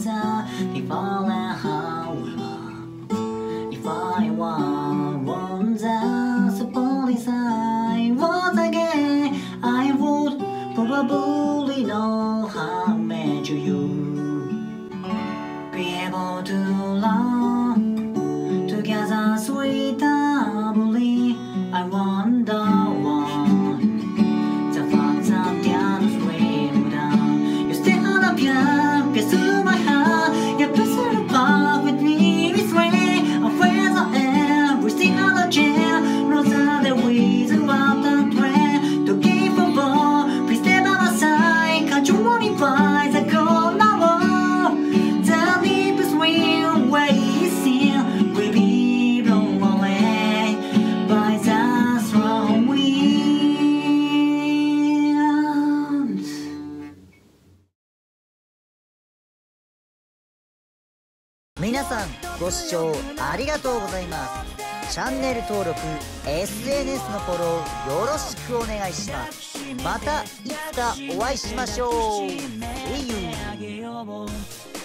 is a different however. If I won the police I was again, I would probably know how much you be able to run together sweetly. I wonder why the fact that the swim down you stay on a pier, pierce through my heart. You pass the bar with me this way. I'm afraid of everything on the chair. No other reason about the train to give a ball. Please stay by my side. Can't you modify the goal now? The deepest real way is in will be blown away by the strong winds. 皆さんご視聴ありがとうございます。チャンネル登録、SNS のフォローよろしくお願いします。またいつかお会いしましょう。See you.